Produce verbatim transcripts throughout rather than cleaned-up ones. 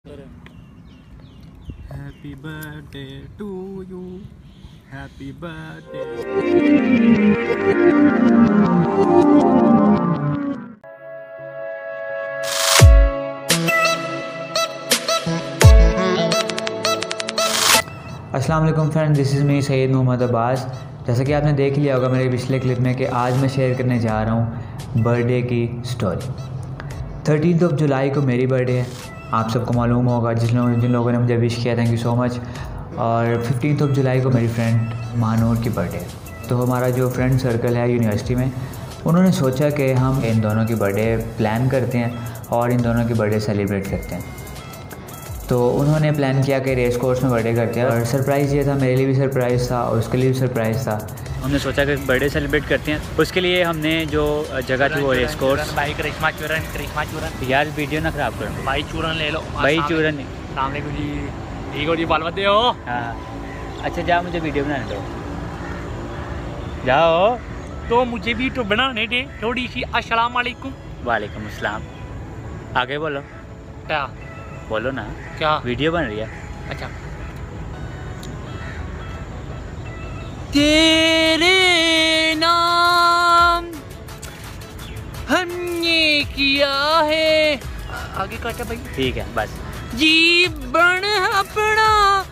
Happy birthday to you. Happy birthday. अस्सलाम वालेकुम friend, this is me Syed Mohammad Abbas. जैसा कि आपने देख लिया होगा मेरे पिछले क्लिप में कि आज मैं शेयर करने जा रहा हूँ बर्थडे की स्टोरी। थर्टीन्थ ऑफ जुलाई को मेरी बर्थडे है, आप सबको मालूम होगा। जिस लोगों जिन लोगों ने मुझे विश किया, थैंक यू सो मच। और फिफ्टीन्थ ऑफ जुलाई को मेरी फ्रेंड महानूर की बर्थडे है। तो हमारा जो फ्रेंड सर्कल है यूनिवर्सिटी में, उन्होंने सोचा कि हम इन दोनों की बर्थडे प्लान करते हैं और इन दोनों की बर्थडे सेलिब्रेट करते हैं। तो उन्होंने प्लान किया कि रेस कोर्स में बर्थडे करते हैं। और सरप्राइज़ ये था, मेरे लिए भी सरप्राइज़ था और उसके लिए भी सरप्राइज़ था। हमने सोचा कि बर्थडे सेलिब्रेट करते हैं। उसके लिए हमने जो जगह थी वो रेस कोर्स। भाई करिश्मा चूरन, करिश्मा चूरन यार वीडियो ना ख़राब करो। भाई चूरन ले लो भाई चूरन। सामने कुछ ठीक हो जी, बाल बदे हो। हाँ अच्छा जाओ, मुझे वीडियो बनाने दो, जाओ। तो मुझे भी तो बनाने दे थोड़ी सी। अस्सलाम वालेकुम। वालेकुम अस्सलाम। आगे बोलो। क्या बोलो ना। क्या वीडियो बन रही है। अच्छा। तेरे नाम हमने किया है। आगे काटा भाई। ठीक है बस। जीवन अपना।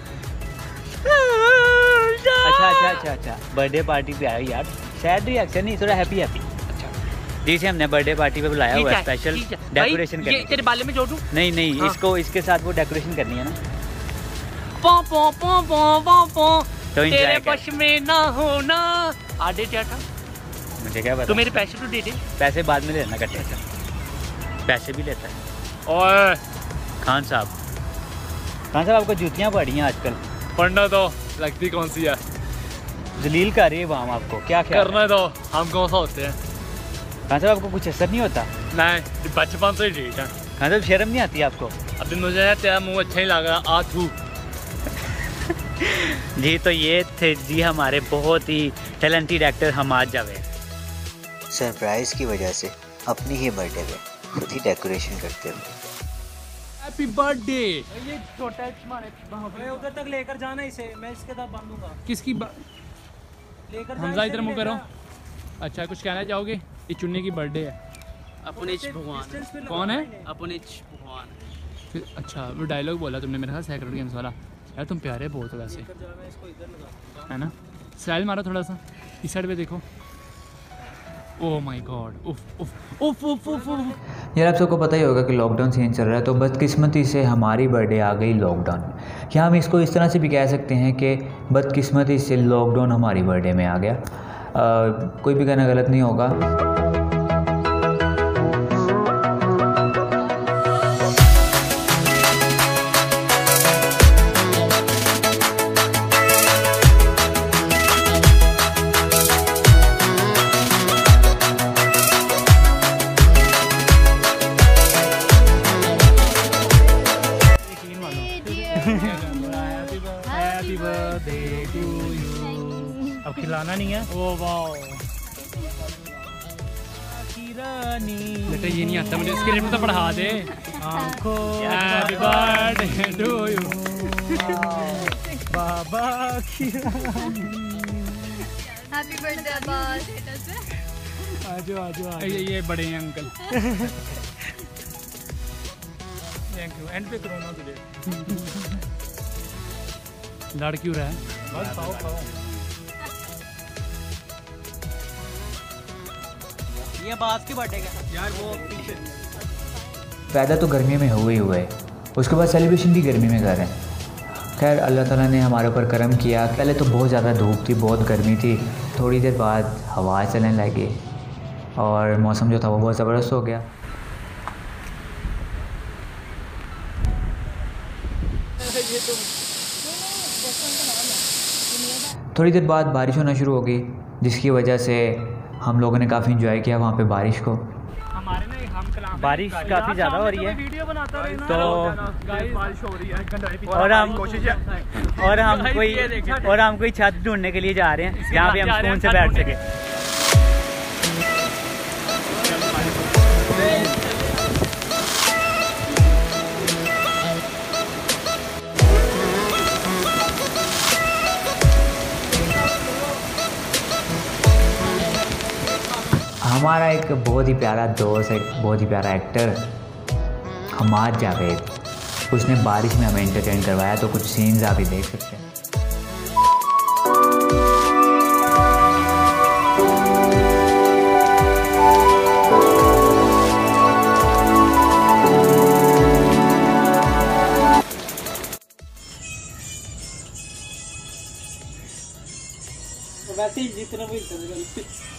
अच्छा अच्छा अच्छा अच्छा बर्थडे पार्टी पे आया यार। सैड रिएक्शन नहीं, थोड़ा हैप्पी हैप्पी। जिसे हमने बर्थडे पार्टी पे बुलाया हुआ है स्पेशल डेकोरेशन करने। ये तेरे बाले में जोड़ूं? नहीं नहीं हाँ। इसको इसके साथ वो डेकोरेशन करनी है ना। पो पो पो पो पो पो तो तेरे बश में ना होना। आधे क्या था मुझे क्या पता। तो मेरे पैसे तो दे दे। पैसे बाद में लेना कटे। पैसे भी लेता है। और खान साहब खान साहब आपको जूतियाँ पड़ी हैं आजकल। पढ़ना तो लगती कौन सी है। जलील कर रही है वहाँ आपको, क्या ख्याल करना तो हम कौन सा होते हैं। खान साहब आपको कुछ असर नहीं होता? नहीं बचपन से ही ठीक है। खान साहब शर्म नहीं आती आपको? अभी मुझे तेरा मुँह अच्छा ही लगा आथू। जी तो ये थे जी हमारे बहुत ही talented actor Hammad Javed. Surprise की वजह से अपनी ही बर्थडे पे खुद ही डेकोरेशन करते हुए। Happy birthday. ये छोटा है, उधर तक लेकर जाना इसे, मैं इसके साथ बांधूंगा। किसकी लेकर हमजा इधर मुँह करो। अच्छा कुछ कहना चाहोगे? ये चुन्नी की बर्थडे है। अपने भगवान कौन है? अपने भगवान। फिर अच्छा वो डायलॉग बोला तुमने मेरे ख्याल सेक्रेट गेम्स वाला। यार तुम प्यारे बहुत हो वैसे, है ना? स्टाइल मारो थोड़ा सा, इस साइड पे देखो। ओह माय गॉड, उफ उफ उफ उफ उफ उफ। यार आप सबको पता ही होगा कि लॉकडाउन सीन चल रहा है, तो बदकिस्मती से हमारी बर्थडे आ गई लॉकडाउन में। या हम इसको इस तरह से भी कह सकते हैं कि बदकिस्मती से लॉकडाउन हमारी बर्थडे में आ गया। आ, कोई भी कहना गलत नहीं होगा। Happy birthday to you. अब खिलाना नहीं है। ओ वाओ बेटा ये नहीं आता मुझे, स्क्रिप्ट तो पढ़ा दे। हैप्पी बर्थडे टू यू बाबा की हैप्पी बर्थडे अब्बास। आजो आजो आजो। ये ये बड़े हैं अंकल। Thank you. एंड पे करो ना तुझे। लड़ क्यों रहा है? बस खाओ खाओ। ये बास की बर्थडे का यार वो पैदा तो गर्मी में हुए ही हुए, उसके बाद सेलिब्रेशन भी गर्मी में कर रहे हैं। खैर अल्लाह ताला ने हमारे ऊपर करम किया। पहले तो बहुत ज़्यादा धूप थी, बहुत गर्मी थी, थोड़ी देर बाद हवा चलने लगी और मौसम जो था वो बहुत ज़बरदस्त हो गया। थोड़ी देर बाद बारिश होना शुरू हो गई, जिसकी वजह से हम लोगों ने काफ़ी इंजॉय किया वहाँ पे बारिश को। हमारे ना हम कलाम बारिश काफ़ी ज़्यादा हो रही है वीडियो बनाता रहना। तो बारिश हो रही है और हम कोशिश है और हम कोई और हम कोई छत ढूंढने के लिए जा रहे हैं जहाँ पे हम सुकून से बैठ सके। हमारा एक बहुत ही प्यारा दोस्त, एक बहुत ही प्यारा एक्टर हमाद जावेद, उसने बारिश में हमें एंटरटेन करवाया। तो कुछ सीन्स आप ही देख सकते हैं। वैसे ही जितना भी कर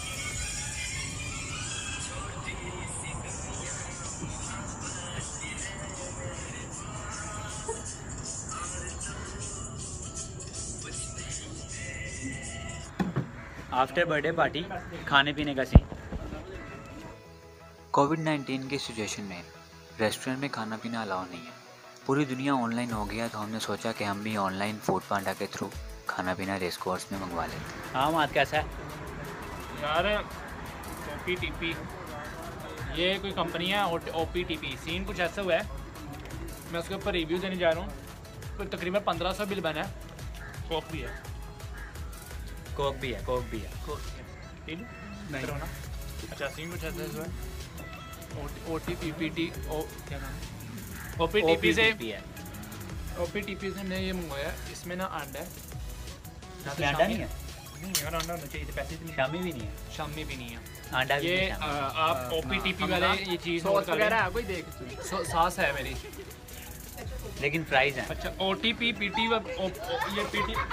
आफ्टर बर्थडे पार्टी खाने पीने का सीन। कोविड नाइन्टीन की सिचुएशन में रेस्टोरेंट में खाना पीना अलाउ नहीं है। पूरी दुनिया ऑनलाइन हो गया, तो हमने सोचा कि हम भी ऑनलाइन फूड पांडा के थ्रू खाना पीना रेस कोर्स में मंगवा लेते हैं। हाँ मात कैसा है यार? ओ पी टी पी, ये कोई कंपनी है O P T P. Scene कुछ ऐसा हुआ है, मैं उसके ऊपर रिव्यू देने जा रहा हूँ। तो तकरीबन पंद्रह सौ बिल बना है। कोक भी है, कोक भी है, कोक भी है। ठीक नहीं ना? अच्छा, सीन कुछ ऐसा हुआ है। O T P P T O क्या नाम है? ओ पी टी पी से ओ पी टी पी से हमने ये मंगवाया। इसमें ना अंडा है, अंडा नहीं है। नहीं यार, अंडा होना चाहिए, पैसे इतने शामी भी नहीं है। शामी भी नहीं है। अंडा भी ये नहीं आ, है। आप ओ पी टी पी वाले ये चीज़ नोट कर लें। कोई देख सास है मेरी। लेकिन फ्राइज हैं। अच्छा, O T P P T ये P T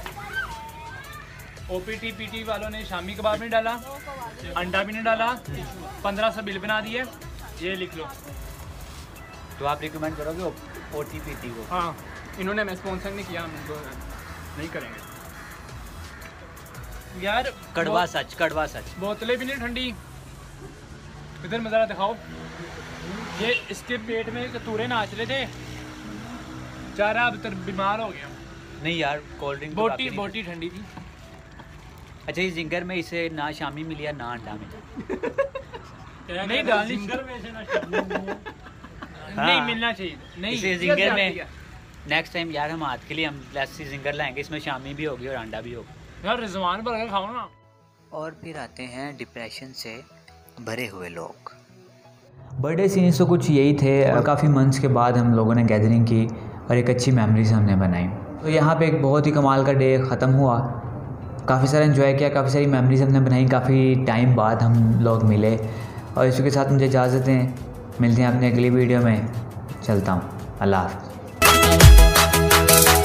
O P T P T वालों ने शामी कबाब नहीं डाला, अंडा भी नहीं डाला, पंद्रह सौ बिल बना दिए। ये लिख लो। तो आप रिकमेंड करोगे ओ टी पी टी को? हाँ, इन्होंने हमें स्पॉन्सर नहीं किया, हम इनको नहीं करेंगे यार। कड़वा बो- सच, कड़वा सच। बोतलें भी नहीं ठंडी। इधर मज़ारा दिखाओ। ये इसके पेट में कतूरे नाच रहे थे, चारा अब तक बीमार हो गया। नहीं यार, कोल्ड ड्रिंक बोटी बोटी ठंडी थी। अच्छा, इस जिंगर में इसे ना शामी मिली ना अंडा मिला। नहीं डालनी नहीं मिलना चाहिए। नहीं, इसे जिंगर में नेक्स्ट टाइम यार हम हाथ के लिए हम लस्सी जिंगर लाएंगे, इसमें शामी भी होगी और अंडा भी होगा। यार रिजवान बर्गर खाओ ना। और फिर आते हैं डिप्रेशन से भरे हुए लोग। बर्थडे सीन्स तो कुछ यही थे। काफ़ी मंथ्स के बाद हम लोगों ने गैदरिंग की और एक अच्छी मेमोरीज हमने बनाई। तो यहाँ पे एक बहुत ही कमाल का डे ख़त्म हुआ। काफ़ी सारा एंजॉय किया, काफ़ी सारी मेमोरीज हमने बनाई। काफ़ी टाइम बाद हम लोग मिले और इसी के साथ मुझे इजाज़त दें। मिलते हैं अपनी अगली वीडियो में। चलता हूँ, अल्लाह हाफ़िज़।